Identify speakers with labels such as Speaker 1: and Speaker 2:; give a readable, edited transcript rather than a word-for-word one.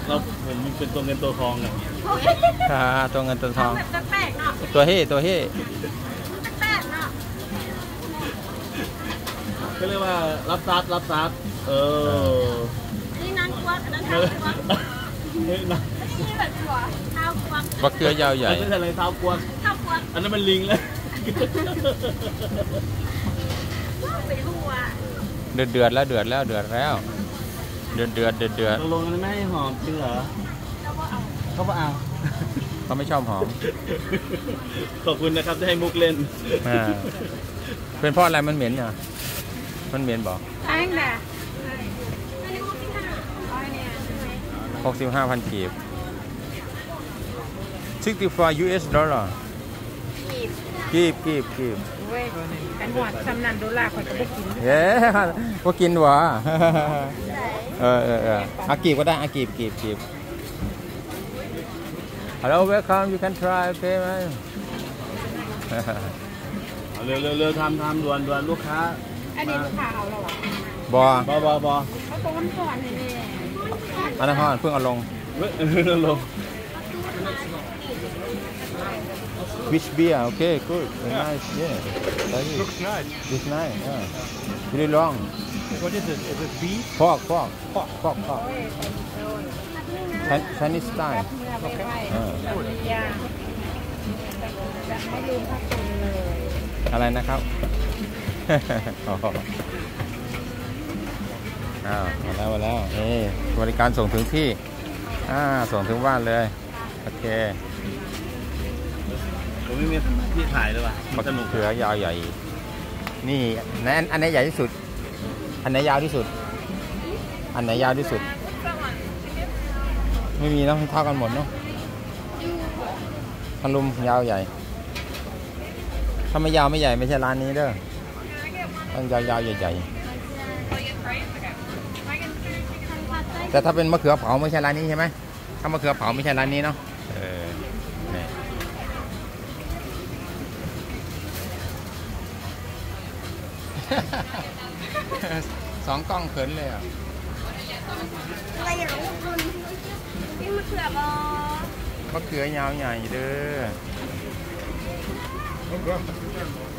Speaker 1: เราผมเป็นตัวเงินตัวทองไง
Speaker 2: ตัวเงินตัวทอง
Speaker 3: แปลกเนาะ
Speaker 2: ตัวเฮ่ตัวเฮ่
Speaker 3: แปลกเนาะ
Speaker 1: ก็เรียกว่ารับทรัพย์
Speaker 3: นี่นางกวักนางข้าวกวักนี่แบบหัวข้าวกวัก
Speaker 2: บักเกลือยาวใหญ่
Speaker 1: ไม่ใช่อะไรเท้ากวักอันนั้นมันลิงเลย
Speaker 3: ไปหัว
Speaker 2: เดือดแล้ว
Speaker 1: ตกลงกันไม่ให้หอมจริงเหรอเขาเอา
Speaker 2: เขาไม่ชอบหอม
Speaker 1: ขอบคุณนะครับที่ให้มุกเล่น
Speaker 2: เป็นเพราะอะไรมันเหม็นอ่ะมันเหม็นบอก
Speaker 3: ใช่แหละ
Speaker 2: 65,000 กีบ64 US ดอลลาร์กีบ
Speaker 3: เว้ยกันหวานสำนัน$คนก็ไม่กิน
Speaker 2: ก็กินหวะอากีบก็ได้อากีบHello welcome you can try okay ไหม
Speaker 1: เร็วทำด่วนลูกค้า
Speaker 3: อันนี้ลูกค้าเอาแล้วอ่ะ
Speaker 2: บอ
Speaker 3: เขาต้มก่อนนี่
Speaker 2: อันนั้นเพิ่งเอาลงWhich beer? Okay, good. Nice. Yeah.
Speaker 4: Looks nice.
Speaker 2: Looks nice. Yeah. Really long.
Speaker 4: What is it? Is it beef?
Speaker 2: Pork. Chinese style.
Speaker 4: Okay.
Speaker 2: อะไรนะครับมาแล้วบริการส่งถึงที่ส่งถึงบ้านเลยโอเค
Speaker 1: ผมไม่มีที่ถ่ายเลยว่ะ
Speaker 2: มะเขือยาวใหญ่นี่อันไหนใหญ่ที่สุดอันไหนยาวที่สุดไม่มีเนาะเท่ากันหมดเนาะพันลุมยาวใหญ่ถ้าไม่ยาวไม่ใหญ่ไม่ใช่ร้านนี้เด้อต้องยาวใหญ่แต่ถ้าเป็นมะเขือเผาไม่ใช่ร้านนี้ใช่ไหมถ้ามะเขือเผาไม่ใช่ร้านนี้เนาะสองกล้องเขินเลยอ่ะ
Speaker 3: อะไรอย่างนี้คุณนี่มะเขือบอ
Speaker 2: มะเขือยาวใหญ่เด้อ